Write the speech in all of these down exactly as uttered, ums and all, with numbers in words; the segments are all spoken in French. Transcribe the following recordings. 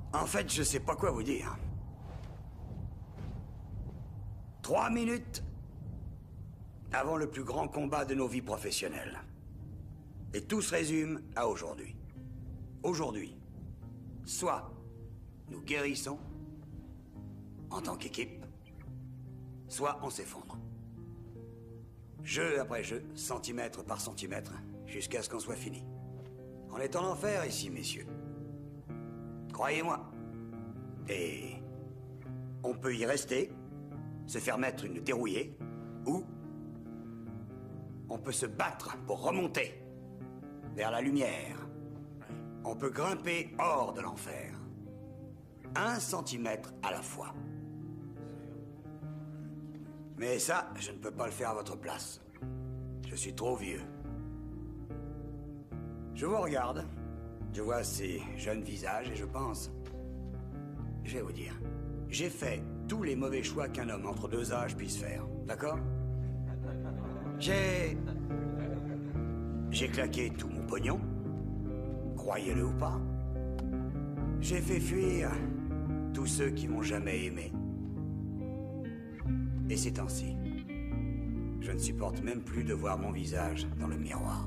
En fait, je sais pas quoi vous dire. Trois minutes avant le plus grand combat de nos vies professionnelles. Et tout se résume à aujourd'hui. Aujourd'hui, soit nous guérissons en tant qu'équipe, soit on s'effondre. Jeu après jeu, centimètre par centimètre, jusqu'à ce qu'on soit fini. On est en enfer ici, messieurs. Croyez-moi. Et on peut y rester, se faire mettre une dérouillée, ou on peut se battre pour remonter vers la lumière. On peut grimper hors de l'enfer. Un centimètre à la fois. Mais ça, je ne peux pas le faire à votre place. Je suis trop vieux. Je vous regarde. Je vois ces jeunes visages et je pense... Je vais vous dire. J'ai fait tous les mauvais choix qu'un homme entre deux âges puisse faire. D'accord? J'ai... J'ai claqué tout mon pognon. Croyez-le ou pas. J'ai fait fuir tous ceux qui m'ont jamais aimé. Et ces temps-ci, je ne supporte même plus de voir mon visage dans le miroir.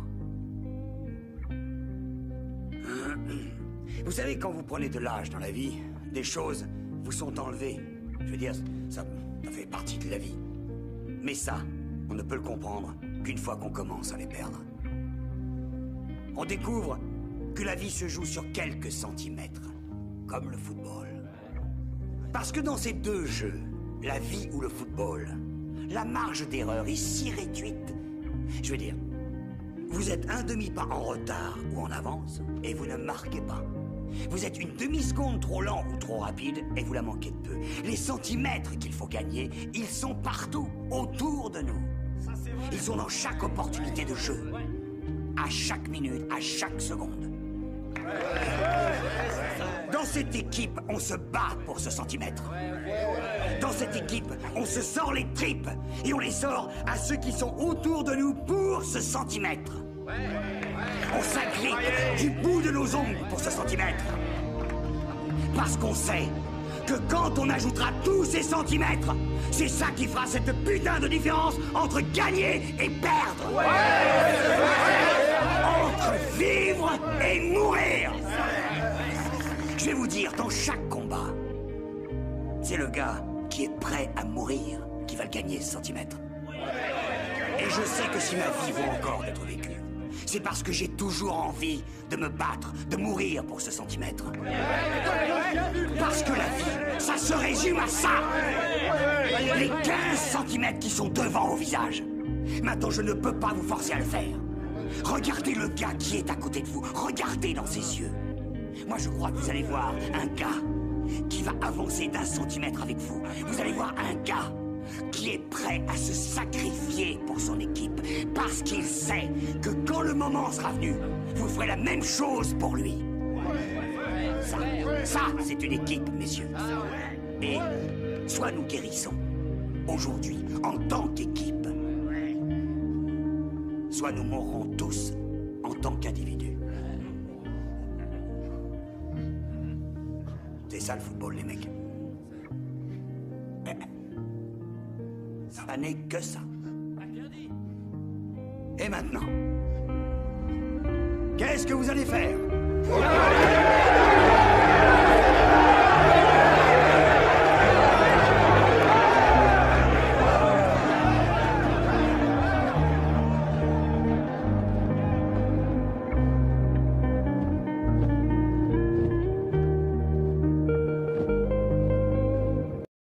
Vous savez, quand vous prenez de l'âge dans la vie, des choses vous sont enlevées. Je veux dire, ça, ça fait partie de la vie. Mais ça, on ne peut le comprendre qu'une fois qu'on commence à les perdre. On découvre que la vie se joue sur quelques centimètres, comme le football. Parce que dans ces deux jeux, la vie ou le football, la marge d'erreur est si réduite. Je veux dire, vous êtes un demi-pas en retard ou en avance et vous ne marquez pas. Vous êtes une demi-seconde trop lent ou trop rapide et vous la manquez de peu. Les centimètres qu'il faut gagner, ils sont partout, autour de nous. Ils sont dans chaque opportunité de jeu. À chaque minute, à chaque seconde. Dans cette équipe, on se bat pour ce centimètre. Dans cette équipe, on se sort les tripes et on les sort à ceux qui sont autour de nous pour ce centimètre. On s'agrippe du bout de nos ongles pour ce centimètre. Parce qu'on sait que quand on ajoutera tous ces centimètres, c'est ça qui fera cette putain de différence entre gagner et perdre. Entre vivre et mourir. Je vais vous dire, dans chaque combat, c'est le gars qui est prêt à mourir qui va le gagner, ce centimètre. Et je sais que si ma vie vaut encore d'être vécue, c'est parce que j'ai toujours envie de me battre, de mourir pour ce centimètre. Parce que la vie, ça se résume à ça. Les quinze centimètres qui sont devant vos visages. Maintenant, je ne peux pas vous forcer à le faire. Regardez le gars qui est à côté de vous. Regardez dans ses yeux. Moi, je crois que vous allez voir un gars qui va avancer d'un centimètre avec vous. Vous allez voir un gars qui est prêt à se sacrifier pour son équipe parce qu'il sait que quand le moment sera venu, vous ferez la même chose pour lui. Ça, ça, c'est une équipe, messieurs. Et soit nous guérissons aujourd'hui en tant qu'équipe, soit nous mourrons tous en tant qu'individus. C'est ça le football, les mecs. Ça n'est que ça. Et maintenant, qu'est-ce que vous allez faire?